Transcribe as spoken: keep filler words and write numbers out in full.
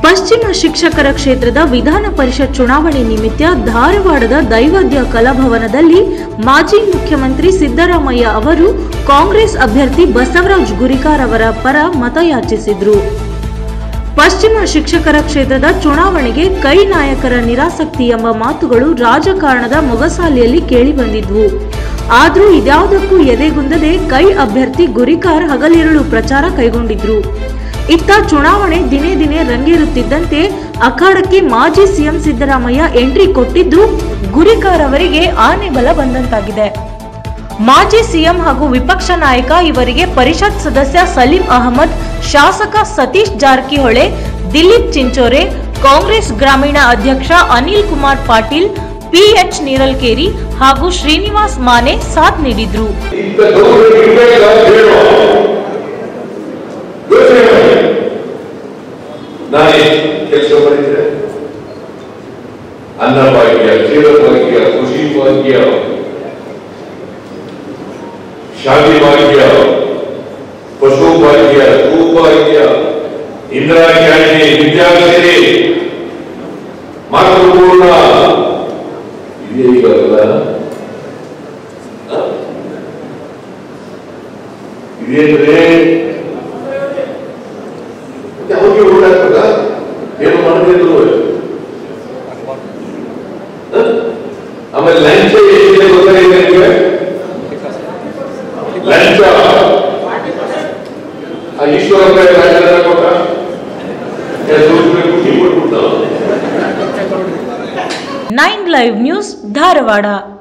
ಪಶ್ಚಿಮ ಶಿಕ್ಷಕರ ಕ್ಷೇತ್ರದ ವಿಧಾನ ಪರಿಷತ್ ಚುನಾವಣೆ ನಿಮಿತ್ತ ಧಾರವಾಡದ ದೈವದ್ಯ ಕಲಾಭವನದಲ್ಲಿ ಮಾಜಿ ಮುಖ್ಯಮಂತ್ರಿ ಸಿದ್ದರಾಮಯ್ಯ ಅವರು ಕಾಂಗ್ರೆಸ್ ಅಭ್ಯರ್ಥಿ ಬಸವರಾಜ್ ಗುರಿಕಾರ್ ಅವರ ಪರ ಮತಯಾಚಿಸಿದರು. ಪಶ್ಚಿಮ ಶಿಕ್ಷಕರ ಕ್ಷೇತ್ರದ ಚುನಾವಣೆಗೆ ಕೈ ನಾಯಕರ ನಿರಾಸಕ್ತಿ ಎಂಬ ಮಾತುಗಳು ರಾಜಕಾರಣದ ಮೊಗಸಾಲೆಯಲ್ಲಿ ಕೇಳಿಬಂದಿದ್ವು. ಆದರೂ ಇದ್ಯಾವುದಕ್ಕೂ ಎದೆಗುಂದದೆ ಕೈ ಅಭ್ಯರ್ಥಿ ಗುರಿಕಾರ್ ಹಗಲಿರುಳು ಪ್ರಚಾರ ಕೈಗೊಂಡಿದ್ರು. ಇತ್ತ ಚುನಾವಣೆ ದಿನೇ ದಿನೇ ರಂಗೇರುತ್ತಿದ್ದಂತೆ ಅಖಾಡಕ್ಕೆ ಮಾಜಿ ಸಿಎಂ ಸಿದ್ದರಾಮಯ್ಯ ಎಂಟ್ರಿ ಕೊಟ್ಟಿದ್ದು ಗುರಿಕಾರ್ ಅವರಿಗೆ ಆನೆ ಬಲ ಬಂದಂತಾಗಿದೆ. ಮಾಜಿ ಸಿಎಂ ಹಾಗೂ ವಿಪಕ್ಷ ನಾಯಕ ಇವರಿಗೆ ಪರಿಷತ್ ಸದಸ್ಯ ಸಲೀಂ ಅಹಮದ್, ಶಾಸಕ ಸತೀಶ್ ಜಾರಕಿಹೊಳಿ, ದಿಲೀಪ್ ಚಿಂಚೋರೆ, ಕಾಂಗ್ರೆಸ್ ಗ್ರಾಮೀಣ ಅಧ್ಯಕ್ಷ ಅನಿಲ್ ಕುಮಾರ್ ಪಾಟೀಲ್, ಪಿಎಚ್ ನೀರಲ್ಕೇರಿ ಹಾಗೂ ಶ್ರೀನಿವಾಸ್ ಮಾನೆ ಸಾಥ್ ನೀಡಿದ್ರು. ನಾನೇ ಕೆಲಸ ಮಾಡಿದ್ರೆ ಅನ್ನಭಾಗ್ಯ, ಕ್ಷೀರಭಾಗ್ಯ, ಕೃಷಿ ಭಾಗ್ಯ, ಶಾದಿ ಭಾಗ್ಯ, ಪಶು ಭಾಗ್ಯ, ಭೂಭಾಗ್ಯ, ಇಂದಿರಾ ಕ್ಯಾಂಟೀನ್, ವಿದ್ಯಾರ್ಥಿ ಮಾತೃಪೂರ್ಣ ಇದೆಯಲ್ಲ, ಇದೇಂದ್ರೆ ಅವ್ರಿಗೆ ಓಡಾಡ್ತದ ಏನು ಮಾಡಿದ್ರು. ಆಮೇಲೆ ಲಂಚ ಎಷ್ಟಿದೆ ಗೊತ್ತಾಗಿದೆ? ಲಂಚ ಈಶ್ವರ ಕೊಟ್ಟ ನೈನ್ ಲೈವ್ ನ್ಯೂಸ್ ಧಾರವಾಡ.